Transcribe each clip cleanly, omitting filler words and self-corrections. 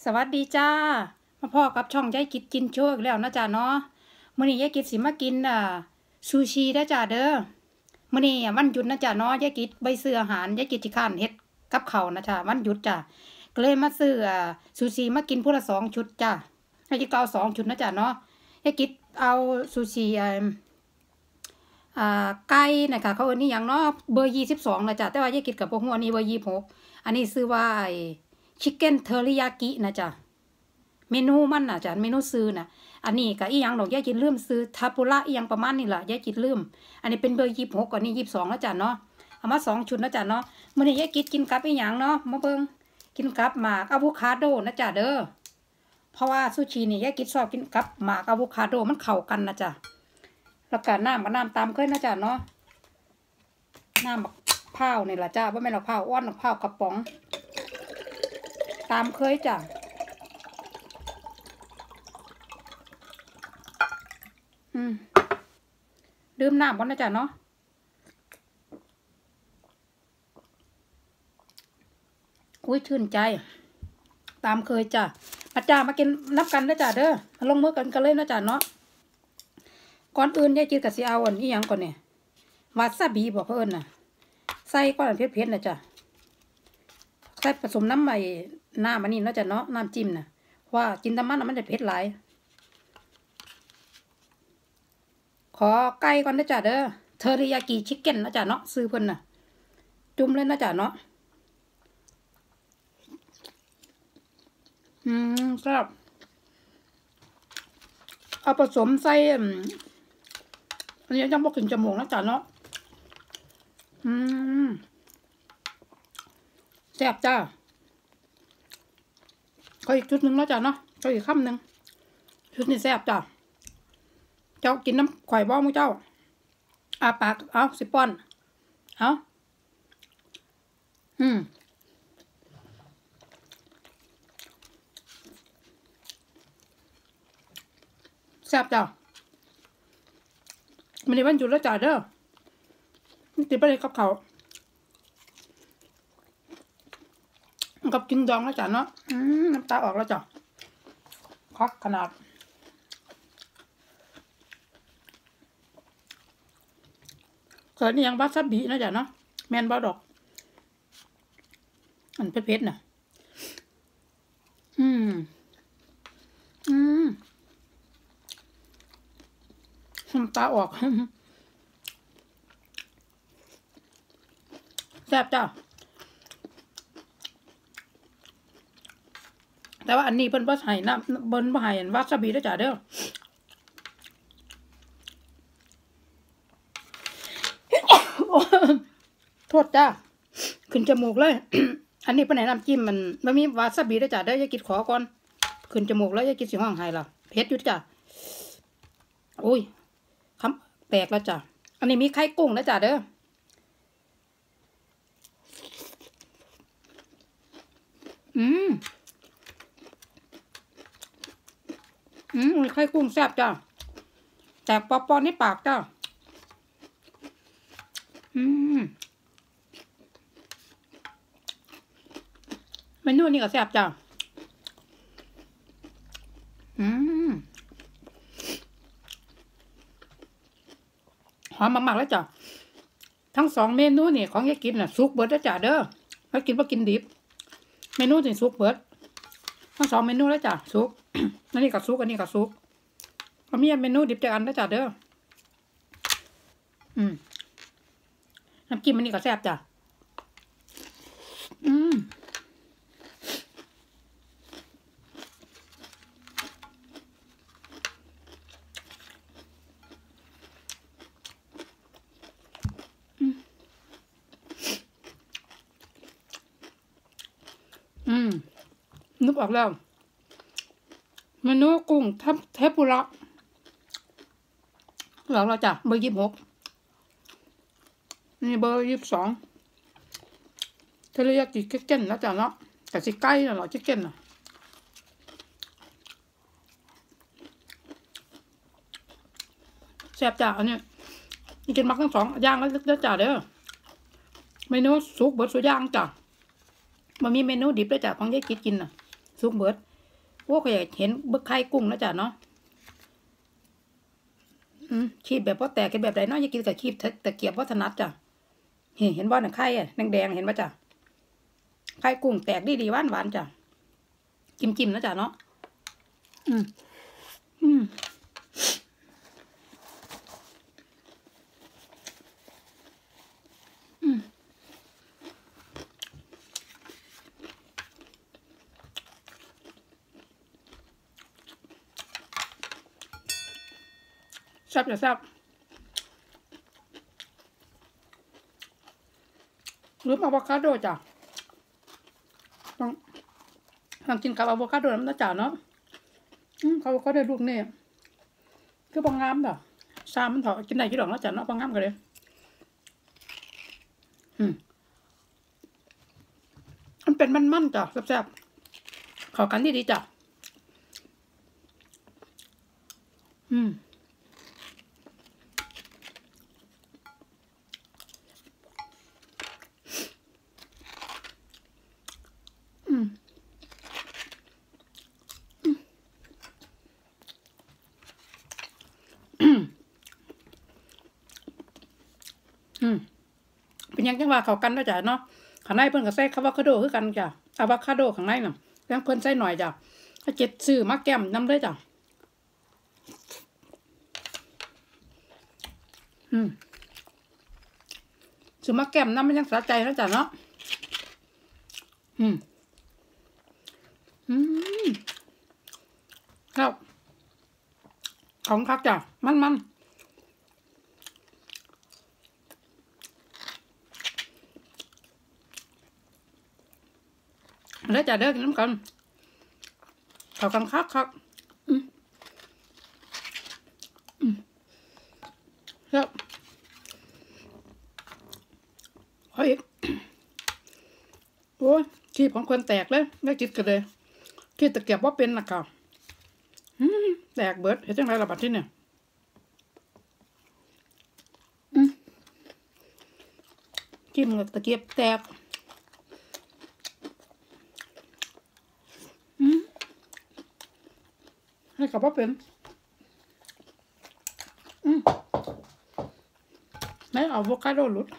สวัสดีจ้ามาพ่อกับช่องยายกิจกินโชว์อีกแล้วนะจ้าเนาะมื้อนี้ยายกิจสิมากินซูชิได้จ้าเด้อมื้อนี้วันหยุดนะจ้าเนาะยายกิจใบซื้ออาหารยายกิจสิข้านเฮ็ดกับข้าวนะจ้าวันหยุดจ้าก็เลยมาซื้อซูชิมากินพุ่นละ2 ชุดจ้ายายกิจก็เอา2 ชุดนะจ้าเนาะยายกิจเอาซูชิไก่นะคะเขาเอิ้นนี่หยังเนาะเบอร์22นะจ้าแต่ว่ายายกิจกับบ่ฮู้อันนี้เบอร์26อันนี้ชื่อว่าชิคเก้นเทอริยากินะจ๊ะเมนูมันนะจ๊ะเมนูซื้อนะอันนี้ก็อีหยังดอกยายจิตลืมซื้อทาปุระอีหยังประมาณนี้แหละยายจิตลืมอันนี้เป็นเบอร์26ก่อนนี่22แล้วจ้ะเนาะเอามา2 ชุดนะจ๊ะเนาะมื้อนี้ยายกินกับอีหยังเนาะมาเบิ่งกินกับหมากอะโวคาโดนะจ๊ะเด้อเพราะว่าซูชินี่ยายกินชอบกินกับหมากอะโวคาโดมันเข้ากันนะจ๊ะแล้วก็น้ำตามเคยนะจ๊ะเนาะน้ำบักพร้าวนี่ล่ะจ้าบ่แม่นบักพร้าวอ้วนบักพร้าวกระป๋องตามเคยจ้ะดื่มน้ำก่อนนะจ๊ะเนาะอุ้ยชื่นใจตามเคยจ้ะมาจ้ามากินนับกันนะจ๊ะเด้อมาลงมือกันเลยนะจ๊ะเนาะก่อนอื่นยายจีกับสิเอาอันนี้ยังก่อนเนี่ยวาซาบิบอกเพิ่นน่ะใส่ก้อนเผ็ดๆนะจ๊ะใส่ผสมน้ำใหม่น้ำมันนี่นะจ๊ะเนาะน้ำจิ้มน่ะว่ากินน้ำมันมันจะเผ็ดหลายขอไก่ก่อนนะจ๊ะเด้อเทอริยากิชิคเก้นนะจ๊ะเนาะซื้อเพิ่นน่ะจุ่มเลยนะจ๊ะเนาะครับเอาผสมใส่อันนี้ยังบอกถึงจมูกนะจ๊ะเนาะแซ่บจ้าก็อีกชุดหนึ่งแล้วจ้ะเนาะก็อีกคำหนึ่งชุดนี้แซ่บจ้าเจ้ากินน้ำข่อยบ้องมั้งเจ้าอาปากเอาสิป้อนเอาแซ่บจ้ามันในวันหยุดแล้วจ้าเด้อติดไปเลยกับเขากับกินดองแล้วจ้ะเนาะน้ำตาออกแล้วจ้ะคักขนาดเกิดนี่ยังวาซาบินะจ้ะเนาะแมนบอดอกอันเผ็ดๆน่ะน้ำตาออกแซ่บจ้ะแต่ว่าอันนี้เพิ่นบ่ใส่น้ำเบิ่นบ่ให้วาซาบิแล้วจ้ะเด้อโทษจ้าขึ้นจมูกเลย อันนี้เพิ่นให้น้ำจิ้มมันมีวาซาบิแล้วจ้ะเด้อยายกินขอก่อนขึ้นจมูกแล้วยายกินสิห้องไห้ล่ะเผ็ดอยู่จ้ะโอ้ยคำแตกแล้วจ้ะอันนี้มีไข่กุ้งแล้วจ้ะเด้อไข่กุ้งแซ่บจ้ะแตกปอๆในปากจ้ะเมนูนี้ก็แซ่บจ้ะหอมมากๆแล้วจ้ะทั้ง2 เมนูนี่ของยายกินน่ะสุกเบิดแล้วจ้ะเด้อแล้วกินบ่กินดิบเมนูนี่สุกเบิดทั้ง2 เมนูแล้วจ้ะสุก อันนี้ก็สุกอันนี้ก็สุกก็มีเมนูดิบจากอันแล้วจ้ะเด้อน้ำจิ้มอันนี้ก็แซ่บจ้ะนึกออกแล้วเมนูกุ้งเทปุระเราจ้ะเบอร์26นี่เบอร์22เทริยากิชิคเก้นนะจ้ะเนาะแต่สิไก่น่ะเหรอชิคเก้นน่ะแซ่บจ้ะอันนี้กินมักทั้ง2ย่างแล้วจ้ะเด้อเมนูสุกเบิดสุกย่างจ้ะมันมีเมนูดิบด้วยจ้ะของยายกินน่ะสุกเบิดพวกเขาอยากเห็นบึกไข่กุ้งนะจ๊ะเนาะคีบแบบว่าแตกกันแบบไหนเนาะอย่ากินกับคีบตะเกียบวัฒนัดจ้ะเห็นบ่น่ะไข่อะแดงๆเห็นป่ะจ้ะไข่กุ้งแตกดีหวานจ้ะจิ้มนะจ๊ะเนาะอืมอืมแซ่บจะแซ่บหรืออะโวคาโดจ้ะต้องกินกับอะโวคาโดน้ำจ้ะเนาะเขาก็ได้ลูกเนี่ยคือบางงามจ้ะซามันเถาะกินได้กี่ดอกแล้วจ้ะเนาะบางงามกันเลยมันเป็นมันจ้ะแซ่บๆเข้ากันดีจ้ะเป็นยังจังว่าเข้ากันแล้วจ้ะเนาะข้างในเพิ่นก็ใส่อะโวคาโดคือกันจ้ะอะโวคาโดข้างในน่ะยังเพิ่นใส่หน่อยจ้ะถ้าเจ็ดซื้อมาแก้มน้ำเลยจ้ะซื้อมาแก้มน้ำมันยังสะใจแล้วจ้ะเนาะครับของคักจ้ะมันแล้วจ้ะเด้อกินน้ำกันเข้ากันคักครับเฮ้ยโอ้ยชีพของคนแตกเลยไม่จิตกันเลยที่ตะเกียบว่าเป็นนะครับแตกเบิดเห็นจังไรระบาดที่เนี่ยจิ้มกับตะเกียบแตกให้กับว่าเป็นไม่เอาอะโวคาโดหลุด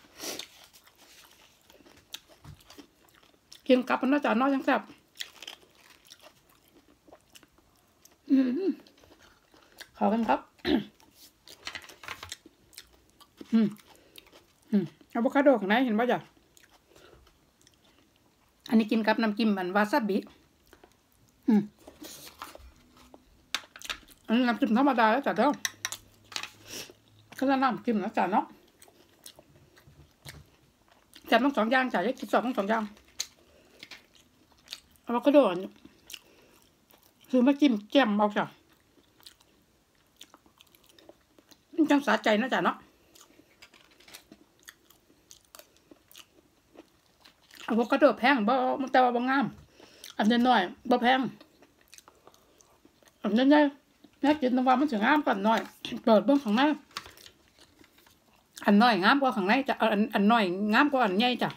กินกับมันน่าจะน้อยยังแซ่บขอกันครับอะโวคาโดข้างในเห็นป่ะจ๊ะอันนี้กินกับน้ำจิ้มมันวาซาบิอันนี้น้ำจิ้มธรรมดาแล้วจ้ะเด้อก็จะน้ำจิ้มแล้วจ้ะเนาะแซ่บทั้งสองอย่างจ้ะยังกินสองทั้งสองอย่างอะโวคาโดคือมาจิ้มแจ่มเอาจ้ะมันจังสะใจนะจ้ะเนาะอะโวคาโดแพงบ่แต่ว่าบ่งามอันน้อยๆบ่แพงอันใหญ่ๆแม่กินน้ำว่ามันสิงามกว่าน้อยเปิดเบิ่งข้างในอันน้อยงามกว่าข้างในจ้ะอันน้อยงามกว่าอันใหญ่จ้ะ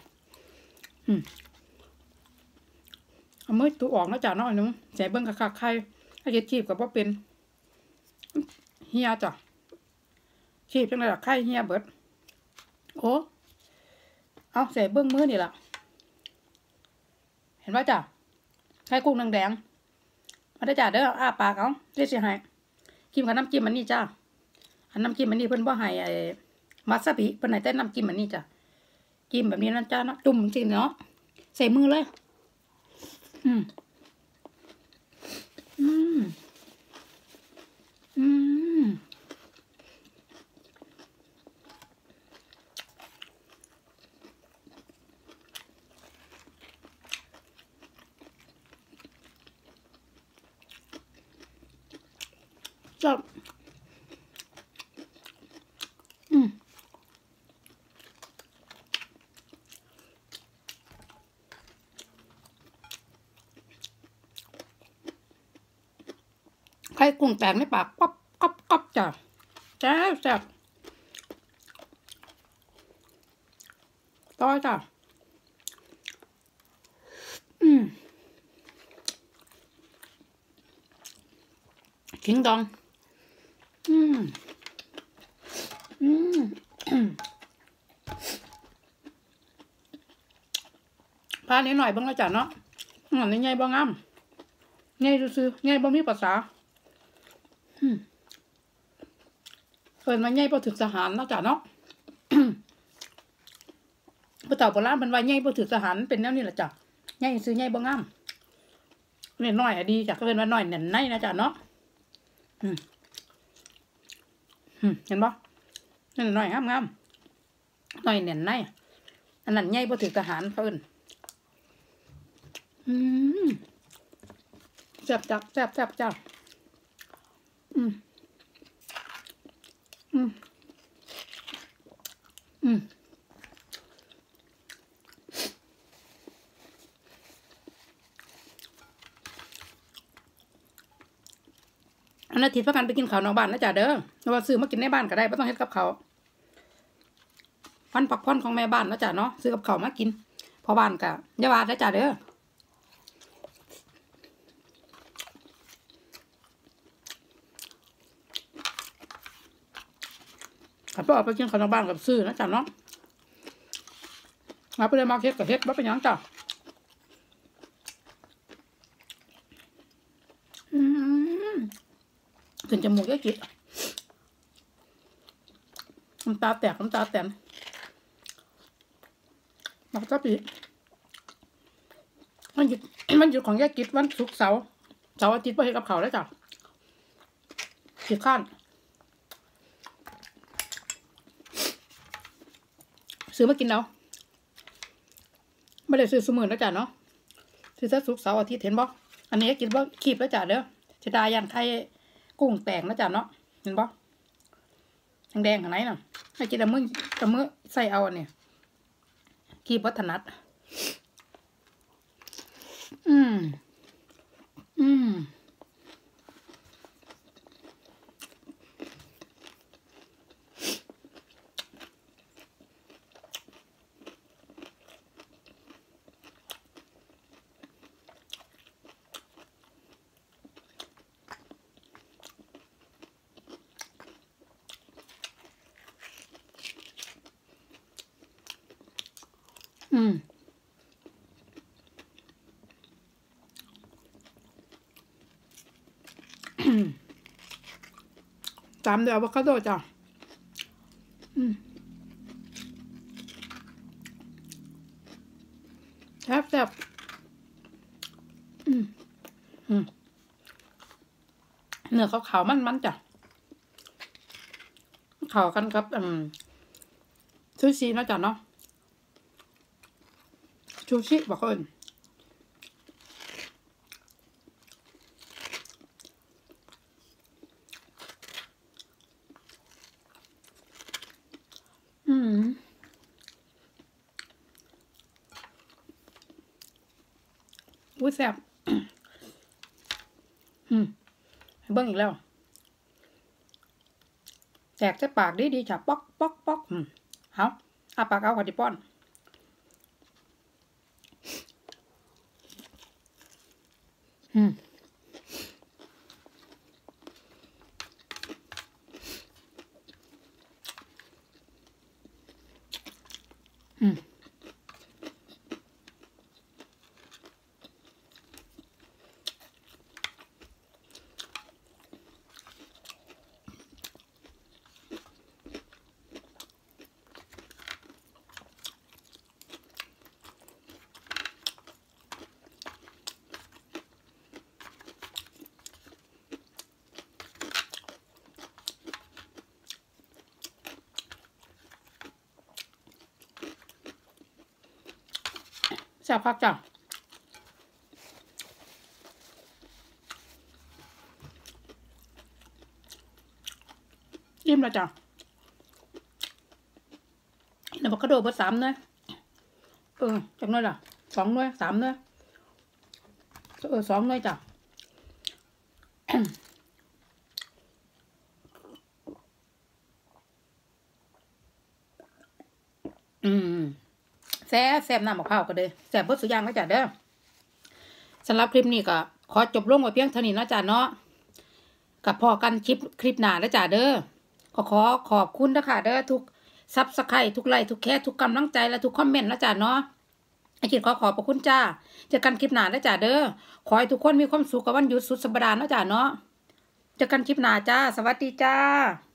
เอามือตัวออกนะจ้ะน้อยนึงใส่เบิ่งคักๆไข่ถ้าจะชีพก็บ่เป็นเฮียจ้ะชีพจังได๋ล่ะไข่เฮียเบิดโอ้เอาใส่เบิ่งมือนี่ล่ะเห็นป่ะจ้ะไข่กุ้งแดงมาได้จ้ะเด้ออ้าปากเอาเรียกสิให้กินกับน้ำจิ้มอันนี้จ้ะอันน้ำจิ้มอันนี้เพิ่นบ่ให้ไอ้วาซาบิเพิ่นให้แต่น้ำจิ้มอันนี้จ้ะจิ้มแบบนี้นะจ้ะเนาะจุ่มจริงเนาะใส่มือเลยจ้ะไข่กุ้งแตกในปากก๊อบจ้ะแซ่บต่อจ้ะขิงดองพานี้หน่อยบ้างละจ้ะเนาะนี่ไงบ้างงามไงซื้อไงบ่มีภาษาเกิดมาไงพอถึงทหารนะจ้ะเนาะพอเต่าโบราณเป็นว่าไงพอถึงทหารเป็นแนวนี้แหละจ้ะไงซื้อไงบ้างงามเนี่ยน้อยอะดีจ้ะเกินว่าน้อยแน่นในนะจ้ะเนาะเห็นปะนั่นน้อยงามน้อยแน่นในอันนั้นไงพอถึงทหารเขาเอิ้นแซ่บจ้ะแซ่บจ้ะอันอาทิตย์พักกันไปกินข้าวนอกบ้านนะจ๊ะเด้อเราซื้อมากินในบ้านก็ได้ไม่ต้องเฮ็ดกับเขาวันพักผ่อนของแม่บ้านนะจ๊ะเนาะซื้อกับเขามากินพอบ้านก็อย่าว่านะจ๊ะเด้อขับไปออกไปกินข้าวนอกบ้านกับซื้อนะจ๊ะเนาะมาไปเลยมาเฮ็ดกับเฮ็ดว่าเป็นยังจ้ะขึ้นจมูกก็กินน้ำตาแตกมันก็ปีมันหยุดของแยกกิจวันศุกร์เสาร์อาทิตย์ไปให้กับเขาแล้วจ้ะขี้ข้านซื้อมากินแล้วไม่ได้ซื้อสมือแล้วจ้ะเนาะซื้อศุกร์เสาร์อาทิตย์เห็นบ่อันนี้กินบ่คีบแล้วจ้ะเด้อจะได้ยันไข่กุ้งแตกนะจ๊ะเนาะเห็นปะแดงๆข้างในน่ะให้กินแต่มื้อใส่เอาเนี่ยกีบวัฒนัดตามด้วยอะโวคาโดจ้ะแซ่บเนื้อขาวๆมันจ้ะเข้ากันกับซูชินะจ๊ะเนาะซูชิบอกเอิญอุ้ยแซ่บเบิ้งอีกแล้วแตกใส่ปากดีจ้ะป๊อกเอาอาปากเอาขอดิป้อนแซ่บพักจ้ะอิ่มแล้วจ้ะแล้วก็กระโดดเบอร์3เนยจากน้อยล่ะ2 หน่วย 3 หน่วย2 หน่วยจ้ะแซ่บน้ำมะพร้าวก็เลยแซ่บเบิดสุดอย่างแล้วจ้ะเด้อสำหรับคลิปนี้ก็ขอจบลงไว้เพียงเท่านี้นะจ้ะเนาะกับพอกันคลิปหน้าแล้วจ้ะเด้อขอขอบคุณนะคะเด้อทุกซับสไครต์ทุกไลค์ทุกแค่ทุกกำลังใจและทุกคอมเมนต์แล้วจ้ะเนาะไอ้กิจขอบพระคุณจ้าเจอกันคลิปหน้าแล้วจ้ะเด้อขอให้ทุกคนมีความสุขกับวันหยุดสุดสัปดาห์แล้วจ้ะเนาะเจอกันคลิปหน้าจ้าสวัสดีจ้า